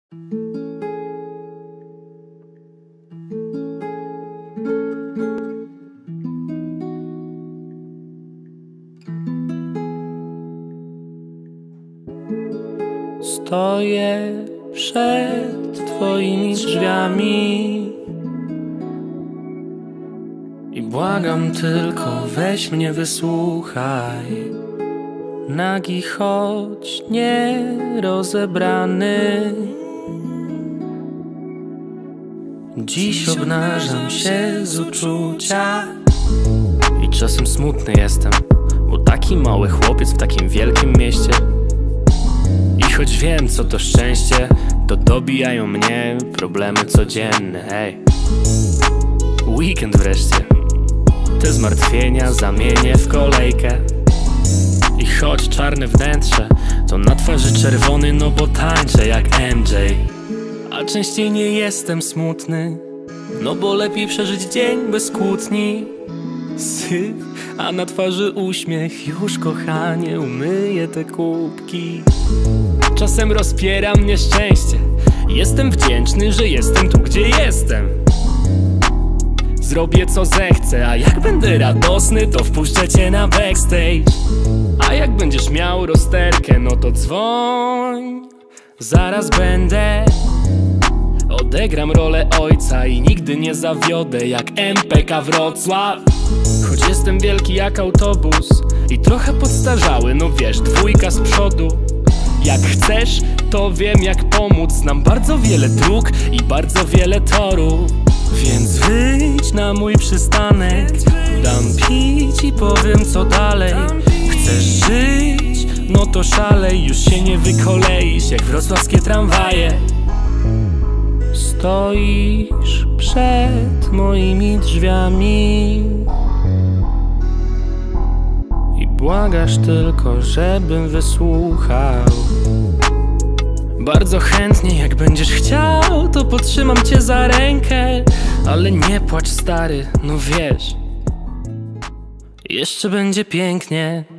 Stoję przed twoimi drzwiami i błagam tylko, weź mnie wysłuchaj. Nagi, choć nie rozebrany, dziś obnażam się z uczucia. I czasem smutny jestem, bo taki mały chłopiec w takim wielkim mieście. I choć wiem, co to szczęście, to dobijają mnie problemy codzienne. Hej, weekend wreszcie, te zmartwienia zamienię w kolejkę. I choć czarne wnętrze, to na twarzy czerwony, no bo tańczę jak MJ. A częściej nie jestem smutny, no bo lepiej przeżyć dzień bez kłótni. Syf, a na twarzy uśmiech, już kochanie umyję te kubki. Czasem rozpiera mnie szczęście, jestem wdzięczny, że jestem tu, gdzie jestem. Zrobię co zechcę, a jak będę radosny, to wpuszczę cię na backstage. A jak będziesz miał rozterkę, no to dzwoń, zaraz będę. Odegram rolę ojca i nigdy nie zawiodę, jak MPK Wrocław. Choć jestem wielki jak autobus i trochę podstarzały, no wiesz, dwójka z przodu. Jak chcesz, to wiem jak pomóc, znam bardzo wiele dróg i bardzo wiele torów. Więc wyjdź na mój przystanek, dam pić i powiem co dalej. Chcesz żyć? No to szalej, już się nie wykoleisz jak wrocławskie tramwaje. Stoisz przed moimi drzwiami i błagasz tylko, żebym wysłuchał. Bardzo chętnie, jak będziesz chciał, to potrzymam cię za rękę. Ale nie płacz, stary, no wiesz, jeszcze będzie pięknie.